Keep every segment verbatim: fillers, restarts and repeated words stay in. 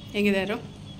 ಹೇಗಿದ್ದಾರೆ?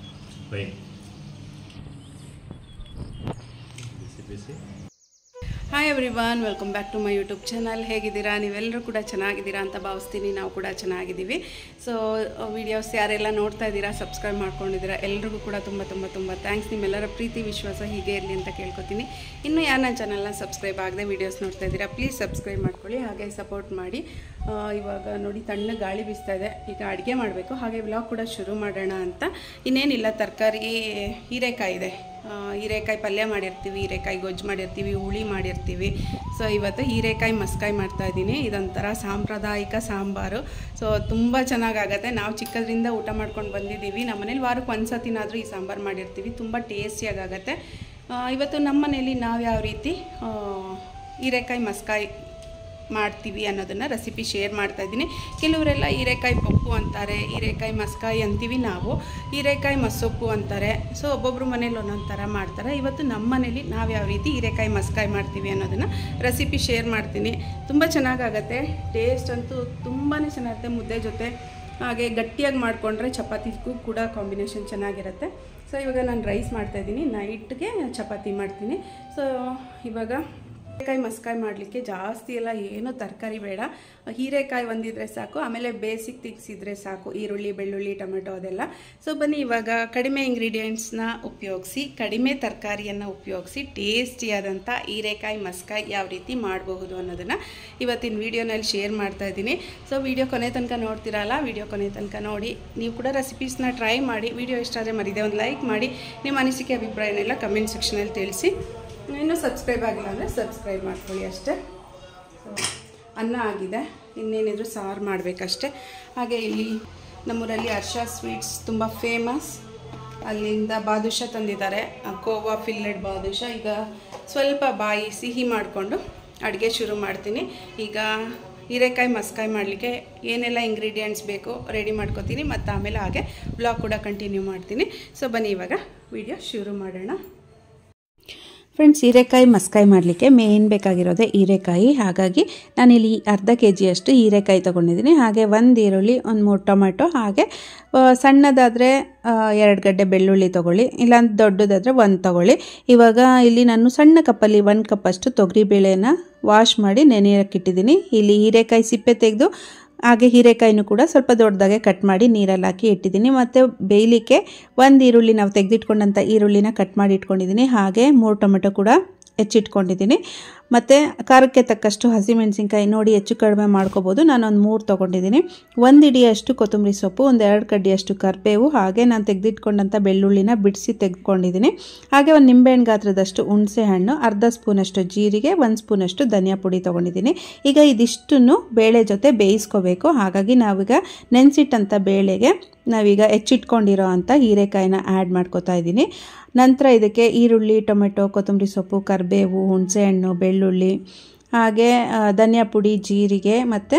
Hi everyone, welcome back to my YouTube channel. ಹೇಗಿದ್ದೀರಾ? ನೀವೆಲ್ಲರೂ ಕೂಡ ಚೆನ್ನಾಗಿದ್ದೀರಾ ಅಂತ ಭಾವಿಸ್ತೀನಿ. ನಾವು ಕೂಡ ಚೆನ್ನಾಗಿದ್ದೀವಿ. ಸೊ ವಿಡಿಯೋಸ್ ಯಾರೆಲ್ಲ ನೋಡ್ತಾ ಇದ್ದೀರಾ, ಸಬ್ಸ್ಕ್ರೈಬ್ ಮಾಡ್ಕೊಂಡಿದ್ದೀರಾ, ಎಲ್ರಿಗೂ ಕೂಡ ತುಂಬ ತುಂಬ ತುಂಬ ಥ್ಯಾಂಕ್ಸ್. ನಿಮ್ಮೆಲ್ಲರ ಪ್ರೀತಿ ವಿಶ್ವಾಸ ಹೀಗೆ ಇರಲಿ ಅಂತ ಕೇಳ್ಕೊತೀನಿ. ಇನ್ನೂ ಯಾರು ನನ್ನ ಚಾನಲ್ನ ಸಬ್ಸ್ಕ್ರೈಬ್ ಆಗದೆ ವೀಡಿಯೋಸ್ ನೋಡ್ತಾ ಇದ್ದೀರಾ, ಪ್ಲೀಸ್ ಸಬ್ಸ್ಕ್ರೈಬ್ ಮಾಡ್ಕೊಳ್ಳಿ, ಹಾಗೆ ಸಪೋರ್ಟ್ ಮಾಡಿ. ಇವಾಗ ನೋಡಿ ತಣ್ಣ ಗಾಳಿ ಬೀಸ್ತಾ ಇದೆ. ಈಗ ಅಡುಗೆ ಮಾಡಬೇಕು, ಹಾಗೆ ವ್ಲಾಗ್ ಕೂಡ ಶುರು ಮಾಡೋಣ ಅಂತ. ಇನ್ನೇನಿಲ್ಲ, ತರಕಾರಿ ಹೀರೆಕಾಯಿ ಇದೆ, ಹೀರೆಕಾಯಿ ಪಲ್ಯ ಮಾಡಿರ್ತೀವಿ, ಹೀರೆಕಾಯಿ ಗೊಜ್ಜು ಮಾಡಿರ್ತೀವಿ, ಹುಳಿ ಮಾಡಿರ್ತೀವಿ. ಸೊ ಇವತ್ತು ಹೀರೆಕಾಯಿ ಮಸ್ಕಾಯಿ ಮಾಡ್ತಾಯಿದ್ದೀನಿ. ಇದೊಂಥರ ಸಾಂಪ್ರದಾಯಿಕ ಸಾಂಬಾರು. ಸೊ ತುಂಬ ಚೆನ್ನಾಗಾಗತ್ತೆ. ನಾವು ಚಿಕ್ಕದ್ರಿಂದ ಊಟ ಮಾಡ್ಕೊಂಡು ಬಂದಿದ್ದೀವಿ. ನಮ್ಮ ಮನೇಲಿ ವಾರಕ್ಕೆ ಒಂದು ಸತಿನಾದರೂ ಈ ಸಾಂಬಾರು ಮಾಡಿರ್ತೀವಿ. ತುಂಬ ಟೇಸ್ಟಿಯಾಗತ್ತೆ. ಇವತ್ತು ನಮ್ಮ ಮನೇಲಿ ನಾವು ಯಾವ ರೀತಿ ಹೀರೆಕಾಯಿ ಮಸ್ಕಾಯಿ ಮಾಡ್ತೀವಿ ಅನ್ನೋದನ್ನು ರೆಸಿಪಿ ಶೇರ್ ಮಾಡ್ತಾಯಿದ್ದೀನಿ. ಕೆಲವರೆಲ್ಲ ಹೀರೆಕಾಯಿ ಪಪ್ಪು ಅಂತಾರೆ, ಹೀರೆಕಾಯಿ ಮಸ್ಕಾಯಿ ಅಂತೀವಿ ನಾವು, ಹೀರೆಕಾಯಿ ಮಸ್ಸೊಪ್ಪು ಅಂತಾರೆ. ಸೊ ಒಬ್ಬೊಬ್ಬರು ಮನೇಲಿ ಒಂದೊಂದು ಥರ ಮಾಡ್ತಾರೆ. ಇವತ್ತು ನಮ್ಮ ಮನೇಲಿ ನಾವು ಯಾವ ರೀತಿ ಹೀರೆಕಾಯಿ ಮಸ್ಕಾಯಿ ಮಾಡ್ತೀವಿ ಅನ್ನೋದನ್ನು ರೆಸಿಪಿ ಶೇರ್ ಮಾಡ್ತೀನಿ. ತುಂಬ ಚೆನ್ನಾಗಾಗತ್ತೆ. ಟೇಸ್ಟ್ ಅಂತೂ ತುಂಬಾ ಚೆನ್ನಾಗಿರುತ್ತೆ. ಮುದ್ದೆ ಜೊತೆ ಹಾಗೆ ಗಟ್ಟಿಯಾಗಿ ಮಾಡಿಕೊಂಡ್ರೆ ಚಪಾತಿಗೂ ಕೂಡ ಕಾಂಬಿನೇಷನ್ ಚೆನ್ನಾಗಿರುತ್ತೆ. ಸೊ ಇವಾಗ ನಾನು ರೈಸ್ ಮಾಡ್ತಾಯಿದ್ದೀನಿ, ನೈಟ್ಗೆ ಚಪಾತಿ ಮಾಡ್ತೀನಿ. ಸೊ ಇವಾಗ ಹೀರೆಕಾಯಿ ಮಸ್ಕಾಯಿ ಮಾಡಲಿಕ್ಕೆ ಜಾಸ್ತಿ ಎಲ್ಲ ಏನೂ ತರಕಾರಿ ಬೇಡ, ಹೀರೆಕಾಯಿ ಒಂದಿದ್ರೆ ಸಾಕು, ಆಮೇಲೆ ಬೇಸಿಕ್ ತಿಕ್ಸಿದ್ರೆ ಸಾಕು, ಈರುಳ್ಳಿ, ಬೆಳ್ಳುಳ್ಳಿ, ಟೊಮೆಟೊ ಅದೆಲ್ಲ. ಸೊ ಬನ್ನಿ ಇವಾಗ ಕಡಿಮೆ ಇಂಗ್ರೀಡಿಯೆಂಟ್ಸ್ನ ಉಪಯೋಗಿಸಿ, ಕಡಿಮೆ ತರಕಾರಿಯನ್ನು ಉಪಯೋಗಿಸಿ ಟೇಸ್ಟಿಯಾದಂಥ ಹೀರೆಕಾಯಿ ಮಸ್ಕಾಯಿ ಯಾವ ರೀತಿ ಮಾಡಬಹುದು ಅನ್ನೋದನ್ನು ಇವತ್ತಿನ ವೀಡಿಯೋನಲ್ಲಿ ಶೇರ್ ಮಾಡ್ತಾಯಿದ್ದೀನಿ. ಸೊ ವಿಡಿಯೋ ಕೊನೆ ತನಕ ನೋಡ್ತಿರಲ್ಲ, ವಿಡಿಯೋ ಕೊನೆ ತನಕ ನೋಡಿ. ನೀವು ಕೂಡ ರೆಸಿಪೀಸ್ನ ಟ್ರೈ ಮಾಡಿ. ವಿಡಿಯೋ ಇಷ್ಟ ಆದರೆ ಮರಿದೆ ಒಂದು ಲೈಕ್ ಮಾಡಿ, ನಿಮ್ಮ ಅನಿಸಿಕೆ ಅಭಿಪ್ರಾಯನೆಲ್ಲ ಕಮೆಂಟ್ ಸೆಕ್ಷನಲ್ಲಿ ತಿಳಿಸಿ. ಇನ್ನೂ ಸಬ್ಸ್ಕ್ರೈಬ್ ಆಗಿಲ್ಲ ಅಂದರೆ ಸಬ್ಸ್ಕ್ರೈಬ್ ಮಾಡ್ಕೊಳ್ಳಿ ಅಷ್ಟೇ. ಸೊ ಅನ್ನ ಆಗಿದೆ, ಇನ್ನೇನಿದ್ರು ಸಾರು ಮಾಡಬೇಕಷ್ಟೆ. ಹಾಗೆ ಇಲ್ಲಿ ನಮ್ಮೂರಲ್ಲಿ ಹರ್ಷ ಸ್ವೀಟ್ಸ್ ತುಂಬ ಫೇಮಸ್. ಅಲ್ಲಿಂದ ಬಾದುಷಾ ತಂದಿದ್ದಾರೆ, ಕೋವಾ ಫಿಲ್ಲೆಡ್ ಬಾದುಷಾ. ಈಗ ಸ್ವಲ್ಪ ಬಾಯಿ ಸಿಹಿ ಮಾಡಿಕೊಂಡು ಅಡುಗೆ ಶುರು ಮಾಡ್ತೀನಿ. ಈಗ ಹೀರೆಕಾಯಿ ಮಸ್ಕಾಯಿ ಮಾಡಲಿಕ್ಕೆ ಏನೆಲ್ಲ ಇಂಗ್ರೀಡಿಯೆಂಟ್ಸ್ ಬೇಕು ರೆಡಿ ಮಾಡ್ಕೊತೀನಿ, ಮತ್ತು ಆಮೇಲೆ ಹಾಗೆ ಬ್ಲಾಗ್ ಕೂಡ ಕಂಟಿನ್ಯೂ ಮಾಡ್ತೀನಿ. ಸೊ ಬನ್ನಿ ಇವಾಗ ವಿಡಿಯೋ ಶುರು ಮಾಡೋಣ. ಫ್ರೆಂಡ್ಸ್, ಹೀರೆಕಾಯಿ ಮಸ್ಕಾಯಿ ಮಾಡಲಿಕ್ಕೆ ಮೇನ್ ಬೇಕಾಗಿರೋದೆ ಹೀರೆಕಾಯಿ. ಹಾಗಾಗಿ ನಾನಿಲ್ಲಿ ಅರ್ಧ ಕೆ ಜಿಯಷ್ಟು ಹೀರೆಕಾಯಿ ತೊಗೊಂಡಿದ್ದೀನಿ. ಹಾಗೆ ಒಂದು ಈರುಳ್ಳಿ, ಒಂದು ಮೂರು ಟೊಮೆಟೊ, ಹಾಗೆ ಸಣ್ಣದಾದರೆ ಎರಡು ಗಡ್ಡೆ ಬೆಳ್ಳುಳ್ಳಿ ತೊಗೊಳ್ಳಿ, ಇಲ್ಲ ದೊಡ್ಡದಾದರೆ ಒಂದು ತೊಗೊಳ್ಳಿ. ಇವಾಗ ಇಲ್ಲಿ ನಾನು ಸಣ್ಣ ಕಪ್ಪಲ್ಲಿ ಒಂದು ಕಪ್ಪಷ್ಟು ತೊಗರಿಬೇಳೆನ ವಾಶ್ ಮಾಡಿ ನೆನೆಯಕ್ಕಿಟ್ಟಿದ್ದೀನಿ. ಇಲ್ಲಿ ಹೀರೆಕಾಯಿ ಸಿಪ್ಪೆ ತೆಗೆದು ಹಾಗೆ ಹೀರೆಕಾಯಿನೂ ಕೂಡ ಸ್ವಲ್ಪ ದೊಡ್ಡದಾಗೆ ಕಟ್ ಮಾಡಿ ನೀರಲ್ಲಿ ಹಾಕಿ ಇಟ್ಟಿದ್ದೀನಿ. ಮತ್ತು ಬೇಯಲಿಕ್ಕೆ ಒಂದು ಈರುಳ್ಳಿ, ನಾವು ತೆಗೆದಿಟ್ಕೊಂಡಂಥ ಈರುಳ್ಳಿನ ಕಟ್ ಮಾಡಿ ಇಟ್ಕೊಂಡಿದ್ದೀನಿ. ಹಾಗೆ ಮೂರು ಟೊಮೆಟೊ ಕೂಡ ಹೆಚ್ಚಿಟ್ಕೊಂಡಿದ್ದೀನಿ. ಮತ್ತು ಖಾರಕ್ಕೆ ತಕ್ಕಷ್ಟು ಹಸಿಮೆಣಸಿನ್ಕಾಯಿ ನೋಡಿ ಹೆಚ್ಚು ಕಡಿಮೆ ಮಾಡ್ಕೋಬೋದು. ನಾನೊಂದು ಮೂರು ತೊಗೊಂಡಿದ್ದೀನಿ. ಒಂದು ಇಡಿಯಷ್ಟು ಕೊತ್ತಂಬರಿ ಸೊಪ್ಪು, ಒಂದು ಎರಡು ಕಡ್ಡಿಯಷ್ಟು ಕರಿಬೇವು, ಹಾಗೆ ನಾನು ತೆಗೆದಿಟ್ಕೊಂಡಂಥ ಬೆಳ್ಳುಳ್ಳಿನ ಬಿಡಿಸಿ ತೆಗೆದುಕೊಂಡಿದ್ದೀನಿ. ಹಾಗೆ ಒಂದು ನಿಂಬೆಹಣ್ಣು ಗಾತ್ರದಷ್ಟು ಹುಣಸೆ ಹಣ್ಣು, ಅರ್ಧ ಸ್ಪೂನಷ್ಟು ಜೀರಿಗೆ, ಒಂದು ಸ್ಪೂನಷ್ಟು ಧನಿಯಾ ಪುಡಿ ತೊಗೊಂಡಿದ್ದೀನಿ. ಈಗ ಇದಿಷ್ಟನ್ನು ಬೇಳೆ ಜೊತೆ ಬೇಯಿಸ್ಕೋಬೇಕು. ಹಾಗಾಗಿ ನಾವೀಗ ನೆನೆಸಿಟ್ಟಂಥ ಬೇಳೆಗೆ ನಾವೀಗ ಹೆಚ್ಚಿಟ್ಕೊಂಡಿರೋ ಅಂಥ ಹೀರೆಕಾಯಿನ ಆ್ಯಡ್ ಮಾಡ್ಕೋತಾ ಇದ್ದೀನಿ. ನಂತರ ಇದಕ್ಕೆ ಈರುಳ್ಳಿ, ಟೊಮೆಟೊ, ಕೊತ್ತಂಬರಿ ಸೊಪ್ಪು, ಕರಿಬೇವು, ಹುಣಸೆಹಣ್ಣು, ಬೆಳ್ಳುಳ್ಳಿ, ಹಾಗೆ ಧನಿಯಾ ಪುಡಿ, ಜೀರಿಗೆ ಮತ್ತು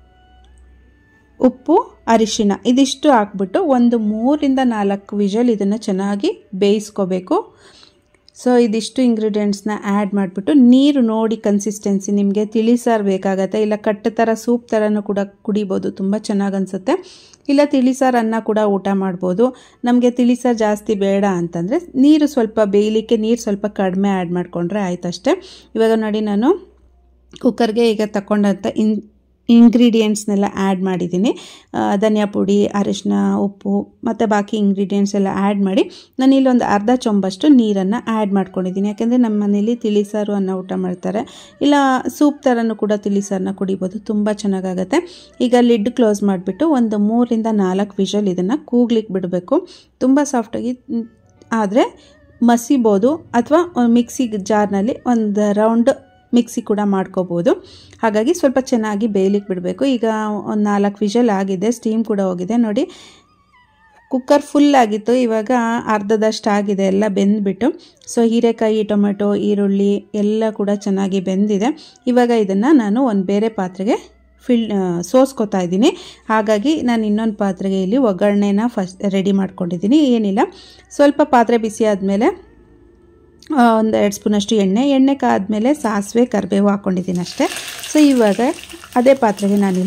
ಉಪ್ಪು, ಅರಿಶಿಣ ಇದಿಷ್ಟು ಹಾಕ್ಬಿಟ್ಟು ಒಂದು ಮೂರಿಂದ ನಾಲ್ಕು ವಿಷಲ್ ಇದನ್ನು ಚೆನ್ನಾಗಿ ಬೇಯಿಸ್ಕೋಬೇಕು. ಸೊ ಇದಿಷ್ಟು ಇಂಗ್ರೀಡಿಯೆಂಟ್ಸ್ನ ಆ್ಯಡ್ ಮಾಡಿಬಿಟ್ಟು ನೀರು ನೋಡಿ ಕನ್ಸಿಸ್ಟೆನ್ಸಿ ನಿಮಗೆ ತಿಳಿಸಾರು ಬೇಕಾಗತ್ತೆ, ಇಲ್ಲ ಕಟ್ಟು ಥರ ಸೂಪ್ ಥರನೂ ಕೂಡ ಕುಡಿಬೋದು, ತುಂಬ ಚೆನ್ನಾಗಿ ಅನಿಸುತ್ತೆ. ಇಲ್ಲ ತಿಳಿಸಾರು ಅನ್ನ ಕೂಡ ಊಟ ಮಾಡ್ಬೋದು. ನಮಗೆ ತಿಳಿಸಾರು ಜಾಸ್ತಿ ಬೇಡ ಅಂತಂದರೆ ನೀರು ಸ್ವಲ್ಪ ಬೇಯಲಿಕ್ಕೆ ನೀರು ಸ್ವಲ್ಪ ಕಡಿಮೆ ಆ್ಯಡ್ ಮಾಡಿಕೊಂಡ್ರೆ ಆಯ್ತು ಅಷ್ಟೇ. ಇವಾಗ ನೋಡಿ ನಾನು ಕುಕ್ಕರ್ಗೆ ಈಗ ತಗೊಂಡಂಥ ಇನ್ ಇಂಗ್ರೀಡಿಯೆಂಟ್ಸ್ನೆಲ್ಲ ಆ್ಯಡ್ ಮಾಡಿದ್ದೀನಿ. ಧನಿಯಾ ಪುಡಿ, ಅರಿಶಿನ, ಉಪ್ಪು ಮತ್ತು ಬಾಕಿ ಇಂಗ್ರೀಡಿಯೆಂಟ್ಸ್ ಎಲ್ಲ ಆ್ಯಡ್ ಮಾಡಿ ನಾನು ಇಲ್ಲೊಂದು ಅರ್ಧ ಚೊಂಬಷ್ಟು ನೀರನ್ನು ಆ್ಯಡ್ ಮಾಡ್ಕೊಂಡಿದ್ದೀನಿ. ಯಾಕೆಂದರೆ ನಮ್ಮ ಮನೇಲಿ ತಿಳಿಸಾರು ಅನ್ನ ಊಟ ಮಾಡ್ತಾರೆ, ಇಲ್ಲ ಸೂಪ್ ಥರನೂ ಕೂಡ ತಿಳಿಸಾರನ್ನ ಕುಡಿಬೋದು, ತುಂಬ ಚೆನ್ನಾಗಾಗತ್ತೆ. ಈಗ ಲಿಡ್ ಕ್ಲೋಸ್ ಮಾಡಿಬಿಟ್ಟು ಒಂದು ಮೂರಿಂದ ನಾಲ್ಕು ವಿಷಲ್ ಇದನ್ನು ಕೂಗ್ಲಿಕ್ಕೆ ಬಿಡಬೇಕು. ತುಂಬ ಸಾಫ್ಟಾಗಿ ಆದರೆ ಮಸಿಬೋದು, ಅಥವಾ ಮಿಕ್ಸಿ ಜಾರ್ನಲ್ಲಿ ಒಂದು ರೌಂಡ್ ಮಿಕ್ಸಿ ಕೂಡ ಮಾಡ್ಕೋಬೋದು. ಹಾಗಾಗಿ ಸ್ವಲ್ಪ ಚೆನ್ನಾಗಿ ಬೇಯಲಿಕ್ಕೆ ಬಿಡಬೇಕು. ಈಗ ಒಂದು ನಾಲ್ಕು ವಿಷಲ್ ಆಗಿದೆ, ಸ್ಟೀಮ್ ಕೂಡ ಹೋಗಿದೆ. ನೋಡಿ ಕುಕ್ಕರ್ ಫುಲ್ ಆಗಿತ್ತು, ಇವಾಗ ಅರ್ಧದಷ್ಟು ಆಗಿದೆ, ಎಲ್ಲ ಬೆಂದ್ಬಿಟ್ಟು. ಸೊ ಹೀರೆಕಾಯಿ, ಟೊಮೆಟೊ, ಈರುಳ್ಳಿ ಎಲ್ಲ ಕೂಡ ಚೆನ್ನಾಗಿ ಬೆಂದಿದೆ. ಇವಾಗ ಇದನ್ನು ನಾನು ಒಂದು ಬೇರೆ ಪಾತ್ರೆಗೆ ಫಿಲ್ ಸೋಸ್ಕೋತಾ ಇದ್ದೀನಿ. ಹಾಗಾಗಿ ನಾನು ಇನ್ನೊಂದು ಪಾತ್ರೆಗೆ ಇಲ್ಲಿ ಒಗ್ಗರಣೆನ ಫಸ್ಟ್ ರೆಡಿ ಮಾಡ್ಕೊಂಡಿದ್ದೀನಿ. ಏನಿಲ್ಲ, ಸ್ವಲ್ಪ ಪಾತ್ರೆ ಬಿಸಿ ಆದಮೇಲೆ ಒಂದು ಎರಡು ಸ್ಪೂನಷ್ಟು ಎಣ್ಣೆ ಎಣ್ಣೆ ಕಾದ್ಮೇಲೆ ಸಾಸಿವೆ, ಕರಿಬೇವು ಹಾಕ್ಕೊಂಡಿದ್ದೀನಿ ಅಷ್ಟೇ. ಸೊ ಇವಾಗ ಅದೇ ಪಾತ್ರೆಗೆ ನಾನಿಲ್ಲಿ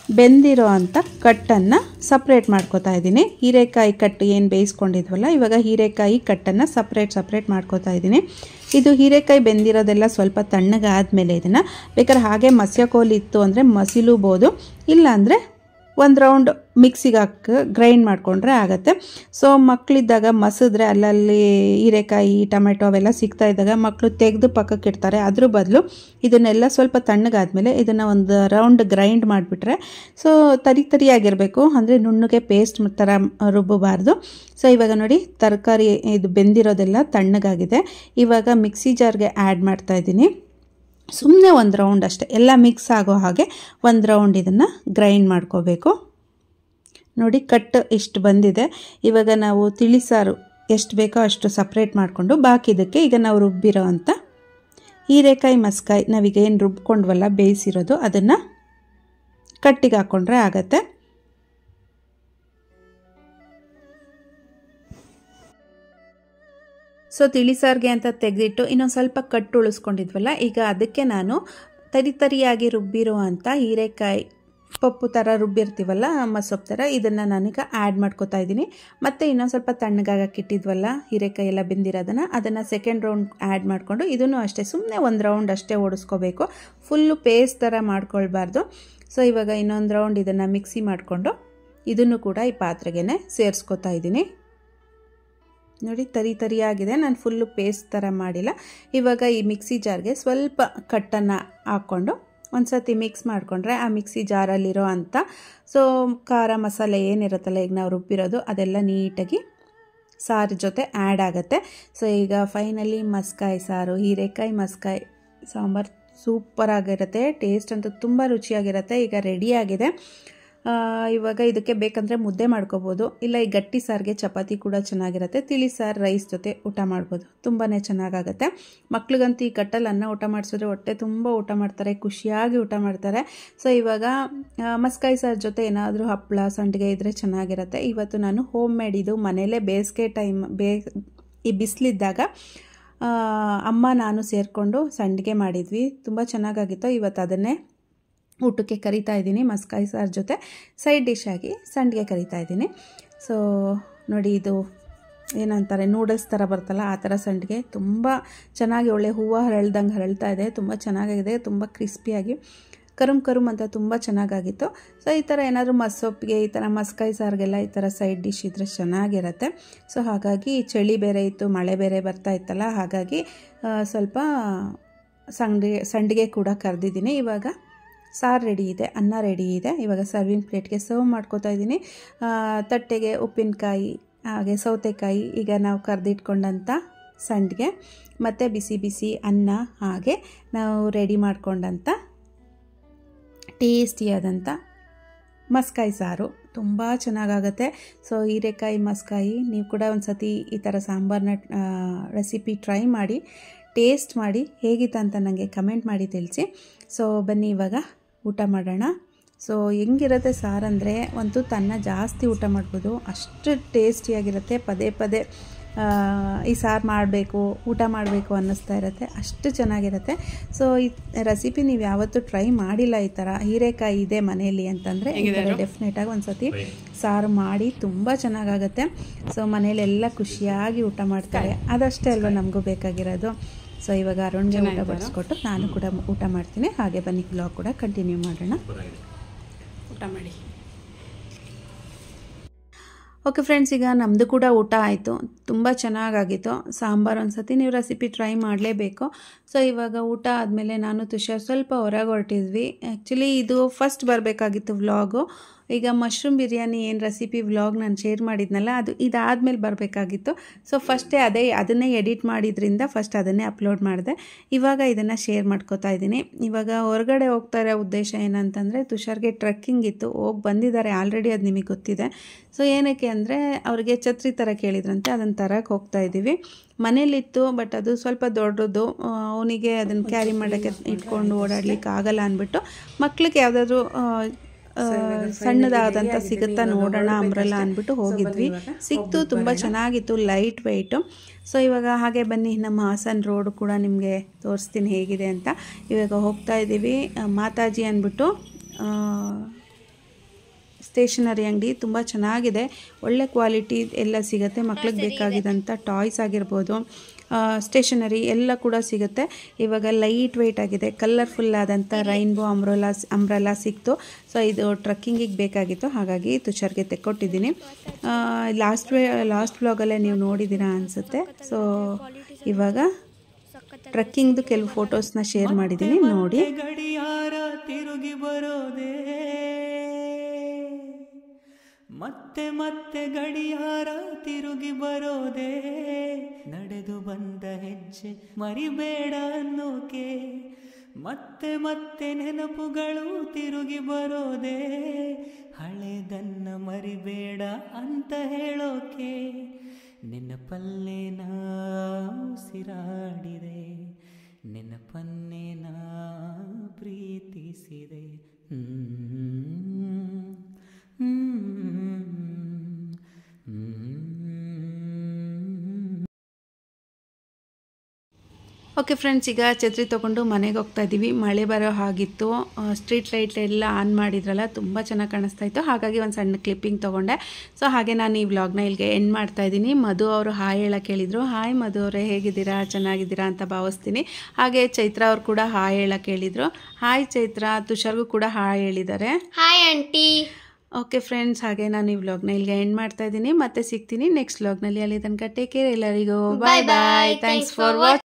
ಬೆಂದಿರೋ ಅಂಥ ಕಟ್ಟನ್ನು ಸಪ್ರೇಟ್ ಮಾಡ್ಕೋತಾ ಇದ್ದೀನಿ. ಹೀರೆಕಾಯಿ ಕಟ್ಟು ಏನು ಬೇಯಿಸ್ಕೊಂಡಿದ್ವಲ್ಲ, ಇವಾಗ ಹೀರೆಕಾಯಿ ಕಟ್ಟನ್ನು ಸಪ್ರೇಟ್ ಸಪ್ರೇಟ್ ಮಾಡ್ಕೋತಾ ಇದ್ದೀನಿ. ಇದು ಹೀರೆಕಾಯಿ ಬೆಂದಿರೋದೆಲ್ಲ ಸ್ವಲ್ಪ ತಣ್ಣಗಾದ್ಮೇಲೆ ಇದನ್ನು ಬೇಕಾದ್ರೆ ಹಾಗೆ ಮಸ್ಯಕೋಲಿತ್ತು ಅಂದರೆ ಮಸಿಲೂಬೋದು, ಇಲ್ಲಾಂದರೆ ಒಂದು ರೌಂಡ್ ಮಿಕ್ಸಿಗೆ ಹಾಕಿ ಗ್ರೈಂಡ್ ಮಾಡಿಕೊಂಡ್ರೆ ಆಗುತ್ತೆ. ಸೊ ಮಕ್ಕಳಿದ್ದಾಗ ಮಸಿದ್ರೆ ಅಲ್ಲಲ್ಲಿ ಹೀರೆಕಾಯಿ ಟೊಮೆಟೊ ಅವೆಲ್ಲ ಸಿಗ್ತಾ ಇದ್ದಾಗ ಮಕ್ಕಳು ತೆಗೆದು ಪಕ್ಕಕ್ಕೆ ಇಡ್ತಾರೆ. ಅದ್ರ ಬದಲು ಇದನ್ನೆಲ್ಲ ಸ್ವಲ್ಪ ತಣ್ಣಗಾದ್ಮೇಲೆ ಇದನ್ನು ಒಂದು ರೌಂಡ್ ಗ್ರೈಂಡ್ ಮಾಡಿಬಿಟ್ರೆ, ಸೊ ತರಿ ತರಿಯಾಗಿರಬೇಕು, ಅಂದರೆ ನುಣ್ಣಗೆ ಪೇಸ್ಟ್ ಥರ ರುಬ್ಬಬಾರ್ದು. ಸೊ ಇವಾಗ ನೋಡಿ ತರಕಾರಿ ಇದು ಬೆಂದಿರೋದೆಲ್ಲ ತಣ್ಣಗಾಗಿದೆ. ಇವಾಗ ಮಿಕ್ಸಿ ಜಾರ್ಗೆ ಆ್ಯಡ್ ಮಾಡ್ತಾಯಿದ್ದೀನಿ. ಸುಮ್ಮನೆ ಒಂದು ರೌಂಡ್ ಅಷ್ಟೇ, ಎಲ್ಲ ಮಿಕ್ಸ್ ಆಗೋ ಹಾಗೆ ಒಂದು ರೌಂಡ್ ಇದನ್ನು ಗ್ರೈಂಡ್ ಮಾಡ್ಕೋಬೇಕು. ನೋಡಿ ಕಟ್ಟು ಇಷ್ಟು ಬಂದಿದೆ. ಇವಾಗ ನಾವು ತಿಳಿಸಾರು ಎಷ್ಟು ಬೇಕೋ ಅಷ್ಟು ಸಪ್ರೇಟ್ ಮಾಡಿಕೊಂಡು ಬಾಕಿ ಇದಕ್ಕೆ ಈಗ ನಾವು ರುಬ್ಬಿರೋ ಅಂಥ ಹೀರೆಕಾಯಿ ಮಸ್ಕಾಯಿ ನಾವೀಗ ಏನು ರುಬ್ಕೊಂಡ್ವಲ್ಲ ಬೇಯಿಸಿರೋದು ಅದನ್ನು ಕಟ್ಟಿಗೆ ಹಾಕ್ಕೊಂಡ್ರೆ ಆಗತ್ತೆ. ಸೊ ತಿಳಿಸಾರಿಗೆ ಅಂತ ತೆಗೆದಿಟ್ಟು ಇನ್ನೊಂದು ಸ್ವಲ್ಪ ಕಟ್ಟು ಉಳಿಸ್ಕೊಂಡಿದ್ವಲ್ಲ, ಈಗ ಅದಕ್ಕೆ ನಾನು ತರಿ ತರಿಯಾಗಿ ರುಬ್ಬಿರೋ ಅಂಥ ಹೀರೆಕಾಯಿ ಪಪ್ಪು ಥರ ರುಬ್ಬಿರ್ತೀವಲ್ಲ ಮಸೊಪ್ಪು ಥರ, ಇದನ್ನು ನಾನೀಗ ಆ್ಯಡ್ ಮಾಡ್ಕೋತಾ ಇದ್ದೀನಿ. ಮತ್ತು ಇನ್ನೊಂದು ಸ್ವಲ್ಪ ತಣ್ಣಗಾಗಕ್ಕೆ ಇಟ್ಟಿದ್ವಲ್ಲ ಹೀರೆಕಾಯಿ ಎಲ್ಲ ಬೆಂದಿರೋದನ್ನು, ಅದನ್ನು ಸೆಕೆಂಡ್ ರೌಂಡ್ ಆ್ಯಡ್ ಮಾಡಿಕೊಂಡು ಇದನ್ನು ಅಷ್ಟೇ ಸುಮ್ಮನೆ ಒಂದು ರೌಂಡ್ ಅಷ್ಟೇ ಓಡಿಸ್ಕೋಬೇಕು, ಫುಲ್ಲು ಪೇಸ್ಟ್ ಥರ ಮಾಡ್ಕೊಳ್ಬಾರ್ದು. ಸೊ ಇವಾಗ ಇನ್ನೊಂದು ರೌಂಡ್ ಇದನ್ನು ಮಿಕ್ಸಿ ಮಾಡಿಕೊಂಡು ಇದನ್ನು ಕೂಡ ಈ ಪಾತ್ರೆಗೆ ಸೇರಿಸ್ಕೋತಾ ಇದ್ದೀನಿ. ನೋಡಿ ತರಿ ತರಿಯಾಗಿದೆ, ನಾನು ಫುಲ್ಲು ಪೇಸ್ಟ್ ಥರ ಮಾಡಿಲ್ಲ. ಇವಾಗ ಈ ಮಿಕ್ಸಿ ಜಾರ್ಗೆ ಸ್ವಲ್ಪ ಕಟ್ಟನ್ನು ಹಾಕ್ಕೊಂಡು ಒಂದು ಸತಿ ಮಿಕ್ಸ್ ಮಾಡಿಕೊಂಡ್ರೆ ಆ ಮಿಕ್ಸಿ ಜಾರಲ್ಲಿರೋ ಅಂಥ ಸೊ ಖಾರ ಮಸಾಲೆ ಏನಿರುತ್ತಲ್ಲ ಈಗ ನಾವು ರುಬ್ಬಿರೋದು ಅದೆಲ್ಲ ನೀಟಾಗಿ ಸಾರು ಜೊತೆ ಆ್ಯಡ್ ಆಗುತ್ತೆ. ಸೊ ಈಗ ಫೈನಲಿ ಮಸ್ಕಾಯಿ ಸಾರು, ಹೀರೆಕಾಯಿ ಮಸ್ಕಾಯಿ ಸಾಂಬಾರು ಸೂಪರಾಗಿರುತ್ತೆ. ಟೇಸ್ಟ್ ಅಂತೂ ತುಂಬ ರುಚಿಯಾಗಿರುತ್ತೆ. ಈಗ ರೆಡಿಯಾಗಿದೆ. ಇವಾಗ ಇದಕ್ಕೆ ಬೇಕಂದರೆ ಮುದ್ದೆ ಮಾಡ್ಕೋಬೋದು, ಇಲ್ಲ ಈ ಗಟ್ಟಿ ಸಾರಿಗೆ ಚಪಾತಿ ಕೂಡ ಚೆನ್ನಾಗಿರುತ್ತೆ. ತಿಳಿ ಸಾರು ರೈಸ್ ಜೊತೆ ಊಟ ಮಾಡ್ಬೋದು, ತುಂಬಾ ಚೆನ್ನಾಗಾಗುತ್ತೆ. ಮಕ್ಳಿಗಂತೂ ಈ ಕಟ್ಟಲ್ಲಿ ಅನ್ನ ಊಟ ಮಾಡಿಸಿದ್ರೆ ಹೊಟ್ಟೆ ತುಂಬ ಊಟ ಮಾಡ್ತಾರೆ, ಖುಷಿಯಾಗಿ ಊಟ ಮಾಡ್ತಾರೆ. ಸೊ ಇವಾಗ ಮಸ್ಕಾಯಿ ಸಾರು ಜೊತೆ ಏನಾದರೂ ಹಪ್ಪಳ ಸಂಡಿಗೆ ಇದ್ದರೆ ಚೆನ್ನಾಗಿರುತ್ತೆ. ಇವತ್ತು ನಾನು ಹೋಮ್ ಮೇಡ್ ಇದು ಮನೇಲೇ ಬೇಸಿಗೆ ಟೈಮ್ ಬೇ ಈ ಬಿಸಿಲಿದ್ದಾಗ ಅಮ್ಮ ನಾನು ಸೇರಿಕೊಂಡು ಸಂಡಿಗೆ ಮಾಡಿದ್ವಿ, ತುಂಬ ಚೆನ್ನಾಗಾಗಿತ್ತು. ಇವತ್ತು ಅದನ್ನೇ ಊಟಕ್ಕೆ ಕರಿತಾ ಇದ್ದೀನಿ. ಮಸ್ಕಾಯಿ ಸಾರು ಜೊತೆ ಸೈಡ್ ಡಿಶ್ ಆಗಿ ಸಂಡಿಗೆ ಕರಿತಾ ಇದ್ದೀನಿ. ಸೊ ನೋಡಿ ಇದು ಏನಂತಾರೆ ನೂಡಲ್ಸ್ ಥರ ಬರ್ತಲ್ಲ ಆ ಥರ ಸಂಡಿಗೆ, ತುಂಬ ಚೆನ್ನಾಗಿ ಒಳ್ಳೆ ಹೂವು ಹರಳ್ದಂಗೆ ಹರಳ್ತಾ ಇದೆ, ತುಂಬ ಚೆನ್ನಾಗಿದೆ, ತುಂಬ ಕ್ರಿಸ್ಪಿಯಾಗಿ ಕರುಮ್ ಕರುಮ್ ಅಂತ ತುಂಬ ಚೆನ್ನಾಗಾಗಿತ್ತು. ಸೊ ಈ ಥರ ಏನಾದರೂ ಮಸೊಪ್ಪಿಗೆ ಈ ಥರ ಮಸ್ಕಾಯಿ ಸಾರಿಗೆಲ್ಲ ಈ ಥರ ಸೈಡ್ ಡಿಶ್ ಇದ್ದರೆ ಚೆನ್ನಾಗಿರುತ್ತೆ. ಸೊ ಹಾಗಾಗಿ ಚಳಿ ಬೇರೆ ಇತ್ತು, ಮಳೆ ಬೇರೆ ಬರ್ತಾ ಇತ್ತಲ್ಲ, ಹಾಗಾಗಿ ಸ್ವಲ್ಪ ಸಂಡಿಗೆ ಸಂಡಿಗೆ ಕೂಡ ಕರೆದಿದ್ದೀನಿ. ಇವಾಗ ಸಾರು ರೆಡಿ ಇದೆ, ಅನ್ನ ರೆಡಿ ಇದೆ. ಇವಾಗ ಸರ್ವಿಂಗ್ ಪ್ಲೇಟ್ಗೆ ಸರ್ವ್ ಮಾಡ್ಕೋತಾ ಇದ್ದೀನಿ. ತಟ್ಟೆಗೆ ಉಪ್ಪಿನಕಾಯಿ ಹಾಗೆ ಸೌತೆಕಾಯಿ, ಈಗ ನಾವು ಕರೆದಿಟ್ಕೊಂಡಂಥ ಸಂಡಿಗೆ ಮತ್ತು ಬಿಸಿ ಬಿಸಿ ಅನ್ನ, ಹಾಗೆ ನಾವು ರೆಡಿ ಮಾಡ್ಕೊಂಡಂಥ ಟೇಸ್ಟಿಯಾದಂಥ ಮಸ್ಕಾಯಿ ಸಾರು ತುಂಬ ಚೆನ್ನಾಗಾಗುತ್ತೆ. ಸೊ ಹೀರೆಕಾಯಿ ಮಸ್ಕಾಯಿ ನೀವು ಕೂಡ ಒಂದು ಸತಿ ಈ ಥರ ಸಾಂಬಾರನ್ನ ರೆಸಿಪಿ ಟ್ರೈ ಮಾಡಿ, ಟೇಸ್ಟ್ ಮಾಡಿ ಹೇಗಿತ್ತು ಅಂತ ನನಗೆ ಕಮೆಂಟ್ ಮಾಡಿ ತಿಳಿಸಿ. ಸೊ ಬನ್ನಿ ಇವಾಗ ಊಟ ಮಾಡೋಣ. ಸೊ ಹೆಂಗಿರುತ್ತೆ ಸಾರಂದರೆ ಒಂದು ತನ್ನ ಜಾಸ್ತಿ ಊಟ ಮಾಡ್ಬೋದು, ಅಷ್ಟು ಟೇಸ್ಟಿಯಾಗಿರುತ್ತೆ. ಪದೇ ಪದೇ ಈ ಸಾರು ಮಾಡಬೇಕು ಊಟ ಮಾಡಬೇಕು ಅನ್ನಿಸ್ತಾ ಇರುತ್ತೆ, ಅಷ್ಟು ಚೆನ್ನಾಗಿರುತ್ತೆ. ಸೊ ಈ ರೆಸಿಪಿ ನೀವು ಯಾವತ್ತೂ ಟ್ರೈ ಮಾಡಿಲ್ಲ ಈ ಥರ ಹೀರೆಕಾಯಿ ಇದೆ ಮನೆಯಲ್ಲಿ ಅಂತಂದರೆ ಡೆಫಿನೆಟಾಗಿ ಒಂದು ಸತಿ ಸಾರು ಮಾಡಿ, ತುಂಬ ಚೆನ್ನಾಗಾಗುತ್ತೆ. ಸೊ ಮನೇಲೆಲ್ಲ ಖುಷಿಯಾಗಿ ಊಟ ಮಾಡ್ತಾರೆ, ಅದಷ್ಟೇ ಅಲ್ವ ನಮಗೂ ಬೇಕಾಗಿರೋದು. ಸೊ ಇವಾಗ ಅರುಣ್ಗೆ ಊಟ ಬಡಿಸ್ಕೊಟ್ಟು ನಾನು ಕೂಡ ಊಟ ಮಾಡ್ತೀನಿ. ಹಾಗೆ ಬನ್ನಿ ಬ್ಲಾಗ್ ಕೂಡ ಕಂಟಿನ್ಯೂ ಮಾಡೋಣ. ಊಟ ಮಾಡಿ. ಓಕೆ ಫ್ರೆಂಡ್ಸ್, ಈಗ ನಮ್ಮದು ಕೂಡ ಊಟ ಆಯಿತು, ತುಂಬ ಚೆನ್ನಾಗಾಗಿತ್ತು. ಸಾಂಬಾರು ಒಂದು ಸತಿ ನೀವು ರೆಸಿಪಿ ಟ್ರೈ ಮಾಡಲೇಬೇಕು. ಸೊ ಇವಾಗ ಊಟ ಆದಮೇಲೆ ನಾನು ತುಷಾರ್ ಸ್ವಲ್ಪ ಹೊರಗೆ ಹೊರಟಿದ್ವಿ. ಆ್ಯಕ್ಚುಲಿ ಇದು ಫಸ್ಟ್ ಬರಬೇಕಾಗಿತ್ತು ವ್ಲಾಗು. ಈಗ ಮಶ್ರೂಮ್ ಬಿರಿಯಾನಿ ಏನು ರೆಸಿಪಿ ವ್ಲಾಗ್ ನಾನು ಶೇರ್ ಮಾಡಿದ್ನಲ್ಲ, ಅದು ಇದಾದಮೇಲೆ ಬರಬೇಕಾಗಿತ್ತು. ಸೊ ಫಸ್ಟೇ ಅದೇ ಅದನ್ನೇ ಎಡಿಟ್ ಮಾಡಿದ್ರಿಂದ ಫಸ್ಟ್ ಅದನ್ನೇ ಅಪ್ಲೋಡ್ ಮಾಡಿದೆ. ಇವಾಗ ಇದನ್ನು ಶೇರ್ ಮಾಡ್ಕೋತಾ ಇದ್ದೀನಿ. ಇವಾಗ ಹೊರಗಡೆ ಹೋಗ್ತಾ ಇರೋ ಉದ್ದೇಶ ಏನಂತಂದರೆ, ತುಷಾರ್ಗೆ ಟ್ರೆಕ್ಕಿಂಗ್ ಇತ್ತು, ಹೋಗಿ ಬಂದಿದ್ದಾರೆ ಆಲ್ರೆಡಿ, ಅದು ನಿಮಗೆ ಗೊತ್ತಿದೆ. ಸೊ ಏನಕ್ಕೆ ಅಂದರೆ ಅವ್ರಿಗೆ ಛತ್ರಿ ಥರ ಕೇಳಿದ್ರಂತೆ, ಅದನ್ನು ತರಕ್ಕೆ ಹೋಗ್ತಾ ಇದ್ದೀವಿ. ಮನೇಲಿತ್ತು ಬಟ್ ಅದು ಸ್ವಲ್ಪ ದೊಡ್ಡದು, ಅವನಿಗೆ ಅದನ್ನು ಕ್ಯಾರಿ ಮಾಡೋಕ್ಕೆ ಇಟ್ಕೊಂಡು ಓಡಾಡ್ಲಿಕ್ಕೆ ಆಗಲ್ಲ ಅಂದ್ಬಿಟ್ಟು ಮಕ್ಳಿಗೆ ಯಾವುದಾದ್ರೂ ಸಣ್ಣದಾದಂಥ ಸಿಗುತ್ತಾ ನೋಡೋಣ ಅಂಬ್ರೆಲ್ಲ ಅಂದ್ಬಿಟ್ಟು ಹೋಗಿದ್ವಿ. ಸಿಕ್ತು, ತುಂಬ ಚೆನ್ನಾಗಿತ್ತು, ಲೈಟ್ ವೆಯ್ಟು. ಸೊ ಇವಾಗ ಹಾಗೆ ಬನ್ನಿ ನಮ್ಮ ಹಾಸನ್ ರೋಡ್ ಕೂಡ ನಿಮಗೆ ತೋರಿಸ್ತೀನಿ ಹೇಗಿದೆ ಅಂತ. ಇವಾಗ ಹೋಗ್ತಾ ಇದ್ದೀವಿ. ಮಾತಾಜಿ ಅಂದ್ಬಿಟ್ಟು ಸ್ಟೇಷನರಿ ಅಂಗಡಿ ತುಂಬ ಚೆನ್ನಾಗಿದೆ, ಒಳ್ಳೆ ಕ್ವಾಲಿಟಿ ಎಲ್ಲ ಸಿಗುತ್ತೆ. ಮಕ್ಳಿಗೆ ಬೇಕಾಗಿದ್ದಂಥ ಟಾಯ್ಸ್ ಆಗಿರ್ಬೋದು, ಸ್ಟೇಷನರಿ ಎಲ್ಲ ಕೂಡ ಸಿಗುತ್ತೆ. ಇವಾಗ ಲೈಟ್ ವೆಯ್ಟ್ ಆಗಿದೆ, ಕಲರ್ಫುಲ್ ಆದಂಥ ರೈನ್ಬೋ ಅಂಬ್ರೆಲಾ ಅಂಬ್ರೆಲಾ ಸಿಕ್ತು. ಸೊ ಇದು ಟ್ರಕ್ಕಿಂಗಿಗೆ ಬೇಕಾಗಿತ್ತು, ಹಾಗಾಗಿ ತುಷಾರ್ಗೆ ತೆಕ್ಕೊಟ್ಟಿದ್ದೀನಿ. ಲಾಸ್ಟ್ ವೇ ಲಾಸ್ಟ್ ವ್ಲಾಗಲ್ಲೇ ನೀವು ನೋಡಿದ್ದೀರಾ ಅನಿಸುತ್ತೆ. ಸೊ ಇವಾಗ ಟ್ರಕ್ಕಿಂಗ್ದು ಕೆಲವು ಫೋಟೋಸ್ನ ಶೇರ್ ಮಾಡಿದ್ದೀನಿ, ನೋಡಿ. ಗಡಿಯಾರ ತಿರುಗಿ ಬರೋದೇ, ಮತ್ತೆ ಮತ್ತೆ ಗಡಿಯಾರ ತಿರುಗಿ ಬರೋದೇ, ನಡೆದು ಬಂದ ಹೆಜ್ಜೆ ಮರಿಬೇಡ ಅನ್ನೋಕೆ, ಮತ್ತೆ ಮತ್ತೆ ನೆನಪುಗಳು ತಿರುಗಿ ಬರೋದೇ, ಹಳೆದನ್ನ ಮರಿಬೇಡ ಅಂತ ಹೇಳೋಕೆ, ನೆನಪಲ್ಲೇ ನಾ ಉಸಿರಾಡಿದೆ, ನೆನಪನ್ನೇ ನಾ ಪ್ರೀತಿಸಿದೆ. ಓಕೆ ಫ್ರೆಂಡ್ಸ್, ಈಗ ಛತ್ರಿ ತೊಗೊಂಡು ಮನೆಗೆ ಹೋಗ್ತಾ ಇದ್ದೀವಿ. ಮಳೆ ಬರೋ ಹಾಗಿತ್ತು, ಸ್ಟ್ರೀಟ್ ಲೈಟ್ ಎಲ್ಲ ಆನ್ ಮಾಡಿದ್ರಲ್ಲ, ತುಂಬ ಚೆನ್ನಾಗಿ ಕಾಣಿಸ್ತಾ ಇತ್ತು. ಹಾಗಾಗಿ ಒಂದು ಸಣ್ಣ ಕ್ಲಿಪ್ಪಿಂಗ್ ತೊಗೊಂಡೆ. ಸೊ ಹಾಗೆ ನಾನು ಈ ವ್ಲಾಗ್ನ ಇಲ್ಲಿಗೆ ಎಂಡ್ ಮಾಡ್ತಾ ಇದ್ದೀನಿ. ಮಧು ಅವರು ಹಾಯ್ ಹೇಳಕ್ಕೆ ಹೇಳಿದರು. ಹಾಯ್ ಮಧು ಅವರೇ, ಹೇಗಿದ್ದೀರಾ, ಚೆನ್ನಾಗಿದ್ದೀರಾ ಅಂತ ಭಾವಿಸ್ತೀನಿ. ಹಾಗೆ ಚೈತ್ರ ಅವ್ರು ಕೂಡ ಹಾಯ್ ಹೇಳಕ್ಕೆ ಹೇಳಿದರು. ಹಾಯ್ ಚೈತ್ರ. ತುಷಾರ್ಗೂ ಕೂಡ ಹಾಯ್ ಹೇಳಿದ್ದಾರೆ. Hi aunty. ಓಕೆ ಫ್ರೆಂಡ್ಸ್, ಹಾಗೆ ನಾನು ಈ ವ್ಲಾಗ್ನ ಇಲ್ಲಿಗೆ ಎಂಡ್ ಮಾಡ್ತಾ ಇದ್ದೀನಿ. ಮತ್ತೆ ಸಿಗ್ತೀನಿ ನೆಕ್ಸ್ಟ್ ವ್ಲಾಗ್ನಲ್ಲಿ. ಅಲ್ಲಿ ತನಕ ಟೇಕ್ ಕೇರ್ ಎಲ್ಲರಿಗೂ. Bye bye. Thanks for watching.